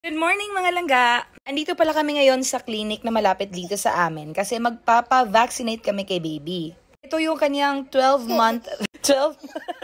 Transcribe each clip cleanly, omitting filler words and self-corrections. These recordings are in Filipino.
Good morning mga langga! Andito pala kami ngayon sa clinic na malapit dito sa amin kasi magpapa-vaccinate kami kay baby. Ito yung kanyang 12-month 12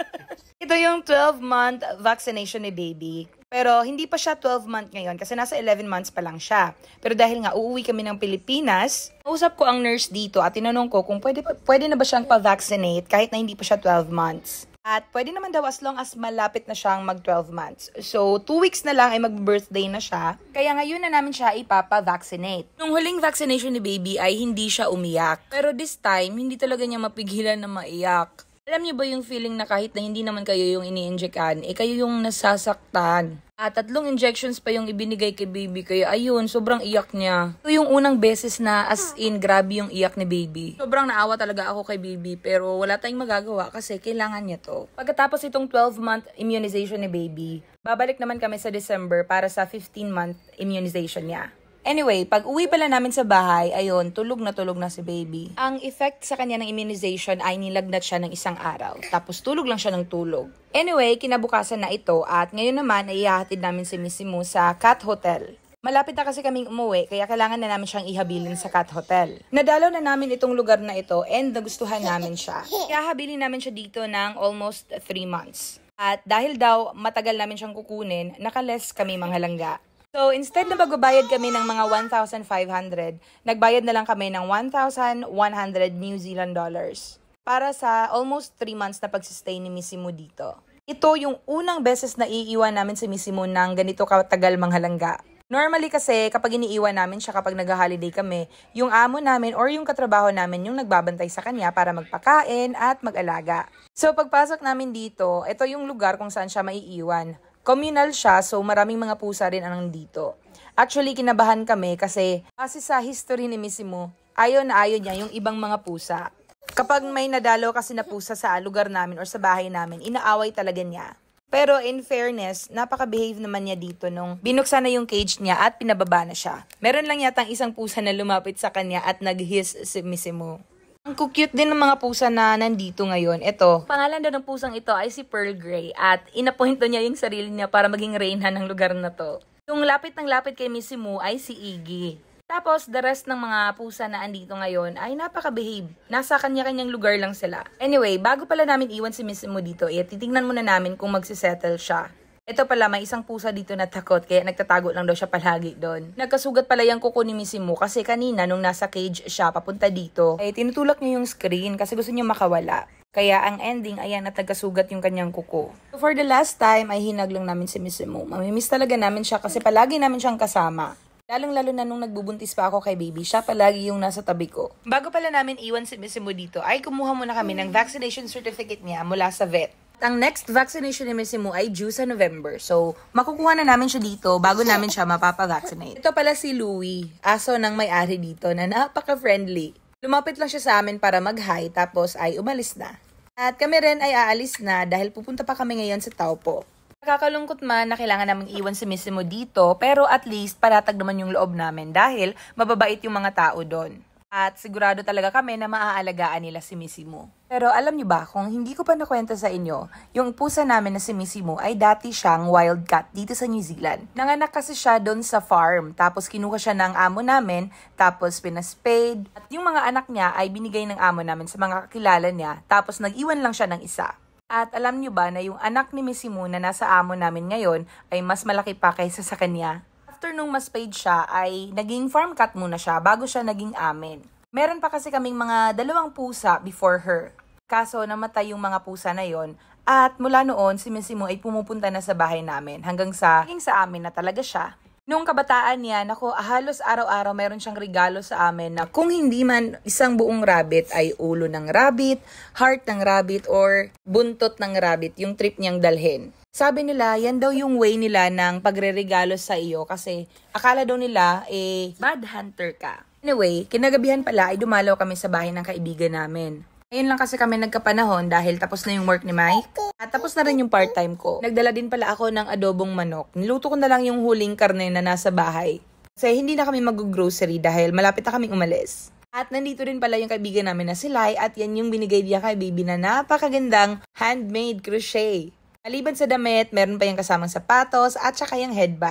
Ito yung 12-month vaccination ni baby. Pero hindi pa siya 12-month ngayon kasi nasa 11 months pa lang siya. Pero dahil nga uuwi kami ng Pilipinas, nausap ko ang nurse dito at tinanong ko kung pwede na ba siyang pa-vaccinate kahit na hindi pa siya 12 months. At pwede naman daw as long as malapit na siyang mag 12 months. So, 2 weeks na lang ay mag-birthday na siya. Kaya ngayon na namin siya ipapa-vaccinate. Nung huling vaccination ni baby ay hindi siya umiyak. Pero this time, hindi talaga niya mapigilan na maiyak. Alam niyo ba yung feeling na kahit na hindi naman kayo yung ini-injectan, kayo yung nasasaktan. At 3 injections pa yung ibinigay kay baby, kaya ayun, sobrang iyak niya. Ito yung unang beses na as in, grabe yung iyak ni baby. Sobrang naawa talaga ako kay baby, pero wala tayong magagawa kasi kailangan niya to. Pagkatapos itong 12-month immunization ni baby, babalik naman kami sa December para sa 15-month immunization niya. Anyway, pag uwi pala namin sa bahay, ayun, tulog na si baby. Ang effect sa kanya ng immunization ay nilagnat siya ng 1 araw. Tapos tulog lang siya ng tulog. Anyway, kinabukasan na ito at ngayon naman ay ihahatid namin si Missy Mo sa Cat Hotel. Malapit na kasi kaming umuwi, kaya kailangan na namin siyang ihabilin sa Cat Hotel. Nadalaw na namin itong lugar na ito and nagustuhan namin siya. Kaya habilin namin siya dito ng almost 3 months. At dahil daw matagal namin siyang kukunin, nakaless kami mga langga. So, instead na magbabayad kami ng mga 1,500, nagbayad na lang kami ng 1,100 New Zealand dollars para sa almost 3 months na pagsistay ni Missy Mo dito. Ito yung unang beses na iiwan namin si Missy Mo ng ganito katagal mga langga. Normally kasi kapag iniiwan namin siya kapag nag-holiday kami, yung amo namin or yung katrabaho namin yung nagbabantay sa kanya para magpakain at mag-alaga. So, pagpasok namin dito, ito yung lugar kung saan siya maiiwan. Communal siya, so maraming mga pusa rin ang nandito. Actually, kinabahan kami kasi sa history ni Missy Mo, ayaw na ayaw niya yung ibang mga pusa. Kapag may nadalo kasi na pusa sa lugar namin or sa bahay namin, inaaway talaga niya. Pero in fairness, napaka-behave naman niya dito nung binuksan na yung cage niya at pinababa na siya. Meron lang yatang isang pusa na lumapit sa kanya at nag-hiss si Missy Mo. Ang cute din ng mga pusa na nandito ngayon. Ito, pangalan daw ng pusang ito ay si Pearl Grey at inapointo niya yung sarili niya para maging reyna ng lugar na to. Yung lapit ng lapit kay Missy Mo ay si Iggy. Tapos, the rest ng mga pusa na andito ngayon ay napaka-behave. Nasa kanya-kanyang lugar lang sila. Anyway, bago pala namin iwan si Missy Mo dito, titignan muna namin kung magsisettle siya. Ito pala, may isang pusa dito na takot, kaya nagtatago lang daw siya palagi doon. Nagkasugat pala yung kuko ni Missy Mo kasi kanina nung nasa cage siya papunta dito, tinutulak niya yung screen kasi gusto niya makawala. Kaya ang ending, ayan, at nagkasugat yung kanyang kuko. So for the last time, ay hinag lang namin si Missy Mo. Mamimiss talaga namin siya kasi palagi namin siyang kasama. Lalong-lalo na nung nagbubuntis pa ako kay baby, siya palagi yung nasa tabi ko. Bago pala namin iwan si Missy Mo dito, ay kumuha muna kami ng vaccination certificate niya mula sa vet. Ang next vaccination ni Missy Mo ay due sa November. So, makukuha na namin siya dito bago namin siya mapapavaccinate. Ito pala si Louie, aso ng may-ari dito na napaka-friendly. Lumapit lang siya sa amin para mag-hi tapos ay umalis na. At kami rin ay aalis na dahil pupunta pa kami ngayon sa Taupo. Nakakalungkot man na kailangan naming iwan si Missy Mo dito, pero at least paratag naman yung loob namin dahil mababait yung mga tao doon. At sigurado talaga kami na maaalagaan nila si Missy Mo. Pero alam niyo ba, kung hindi ko pa nakwenta sa inyo, yung pusa namin na si Missy Mo ay dati siyang wild cat dito sa New Zealand. Nanganak kasi siya doon sa farm, tapos kinuha siya ng amo namin, tapos pinaspayed. At yung mga anak niya ay binigay ng amo namin sa mga kakilala niya, tapos nag-iwan lang siya ng isa. At alam niyo ba na yung anak ni Missy Mo na nasa amo namin ngayon ay mas malaki pa kaysa sa kanya? After nung mas paid siya ay naging farm cat muna siya bago siya naging amin. Meron pa kasi kaming mga 2 pusa before her. Kaso namatay yung mga pusa na yon at mula noon si Missy Mo ay pumupunta na sa bahay namin hanggang sa amin na talaga siya. Nung kabataan niya, halos araw-araw meron siyang regalo sa amin na kung hindi man isang buong rabbit ay ulo ng rabbit, heart ng rabbit or buntot ng rabbit yung trip niyang dalhin. Sabi nila, yan daw yung way nila ng pagre-regalo sa iyo kasi akala daw nila, bad hunter ka. Anyway, kinagabihan pala ay dumalaw kami sa bahay ng kaibigan namin. Ngayon lang kasi kami nagkapanahon dahil tapos na yung work ni Mike at tapos na rin yung part-time ko. Nagdala din pala ako ng adobong manok. Niluto ko na lang yung huling karne na nasa bahay. Kasi hindi na kami mag-grocery dahil malapit na kaming umalis. At nandito rin pala yung kaibigan namin na si Lai at yan yung binigay niya kay baby na napakagandang handmade crochet. Maliban sa damit, meron pa yung kasamang sapatos at saka yung headband.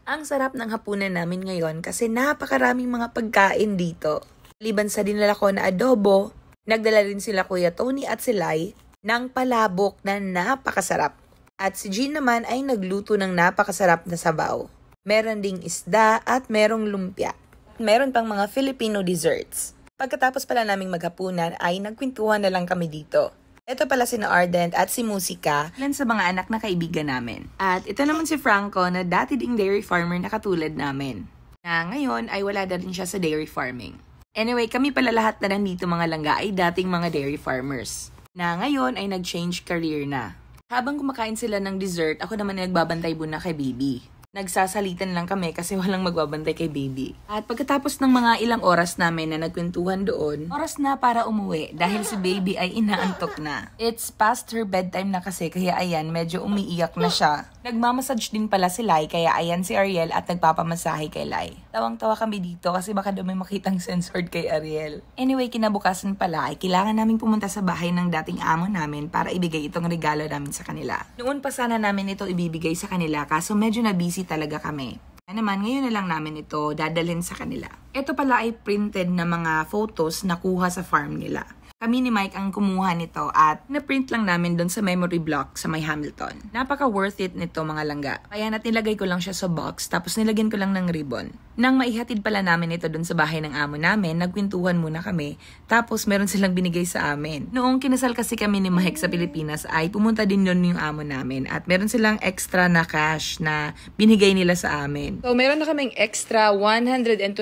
Ang sarap ng hapunan namin ngayon kasi napakaraming mga pagkain dito. Liban sa dinala ko na adobo, nagdala rin sila Kuya Tony at si Lai ng palabok na napakasarap. At si Jean naman ay nagluto ng napakasarap na sabaw. Meron ding isda at merong lumpia. Meron pang mga Filipino desserts. Pagkatapos pala naming maghapunan ay nagkwentuhan na lang kami dito. Ito pala si Ardent at si Musika, ilan sa mga anak na kaibigan namin. At ito naman si Franco na dati ding dairy farmer na katulad namin. Na ngayon ay wala na rin siya sa dairy farming. Anyway, kami pala lahat na nandito mga langga ay dating mga dairy farmers. Na ngayon ay nag-change career na. Habang kumakain sila ng dessert, ako naman ay nagbabantay muna kay baby. Nagsasalitan lang kami kasi walang magbabantay kay baby. At pagkatapos ng mga ilang oras namin na nagkwentuhan doon, oras na para umuwi dahil si baby ay inaantok na. It's past her bedtime na kasi kaya ayan, medyo umiiyak na siya. Nagmamassage din pala si Lai kaya ayan si Ariel at nagpapamasahe kay Lai. Tawang-tawa kami dito kasi baka daw may makitang censored kay Ariel. Anyway, kinabukasan pala ay kailangan namin pumunta sa bahay ng dating amo namin para ibigay itong regalo namin sa kanila. Noon pa sana namin ito ibibigay sa kanila kaso medyo na busy talaga kami. Kaya naman, ngayon na lang namin ito dadalhin sa kanila. Ito pala ay printed na mga photos na kuha sa farm nila. Kami ni Mike ang kumuha nito at na-print lang namin doon sa memory block sa may Hamilton. Napaka worth it nito mga langga. Kaya nilagay ko lang siya sa box tapos nilagyan ko lang ng ribbon. Nang maihatid pala namin ito doon sa bahay ng amo namin, nagkwentuhan muna kami. Tapos meron silang binigay sa amin. Noong kinasal kasi kami ni Mike sa Pilipinas ay pumunta din doon yung amo namin. At meron silang extra na cash na binigay nila sa amin. So meron na kaming extra 127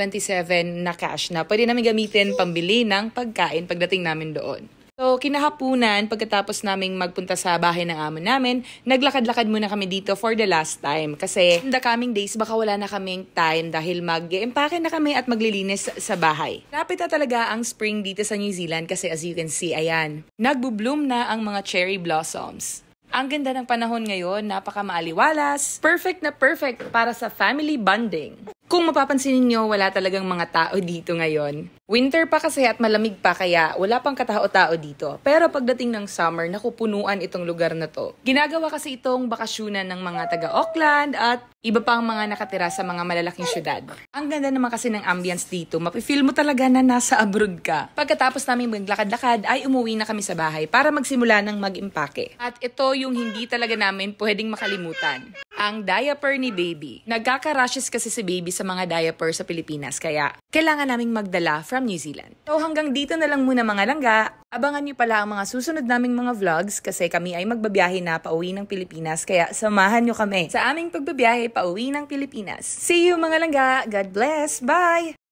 na cash na pwede namin gamitin pambili ng pagkain pagdating namin doon. So, kinahapunan, pagkatapos naming magpunta sa bahay ng amo namin, naglakad-lakad muna kami dito for the last time. Kasi in the coming days, baka wala na kaming time dahil mag-empake na kami at maglilinis sa bahay. Lapit na talaga ang spring dito sa New Zealand kasi as you can see, ayan, nagbo-bloom na ang mga cherry blossoms. Ang ganda ng panahon ngayon, napaka-maaliwalas, perfect na perfect para sa family bonding. Kung mapapansin niyo, wala talagang mga tao dito ngayon. Winter pa kasi at malamig pa kaya wala pang katao-tao dito. Pero pagdating ng summer, nakupunuan itong lugar na to. Ginagawa kasi itong bakasyunan ng mga taga-Auckland at iba pang mga nakatira sa mga malalaking syudad. Ang ganda naman kasi ng ambience dito. Mapifeel mo talaga na nasa abroad ka. Pagkatapos namin maglakad-lakad ay umuwi na kami sa bahay para magsimula ng mag-impake. At ito yung hindi talaga namin pwedeng makalimutan. Ang diaper ni baby. Nagkaka-rashes kasi si baby sa mga diaper sa Pilipinas kaya kailangan naming magdala from New Zealand. So hanggang dito na lang muna mga langga. Abangan niyo pala ang mga susunod naming mga vlogs kasi kami ay magbabiyahe na pauwi ng Pilipinas kaya samahan niyo kami sa aming pagbabiyahe pauwi ng Pilipinas. See you mga langga! God bless! Bye!